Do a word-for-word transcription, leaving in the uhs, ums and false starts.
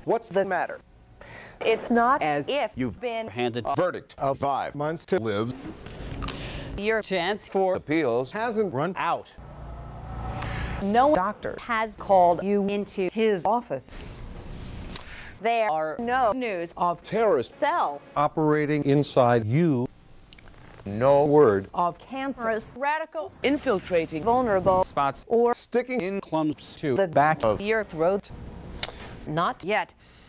What's the matter? It's not as if You've been handed a verdict of five months to live. Your chance for Appeals hasn't run out. no doctor has called you into his office. There are no news Of terrorist cells operating inside you. No word of cancerous radicals infiltrating vulnerable spots or sticking in clumps to the back of your throat. Not yet.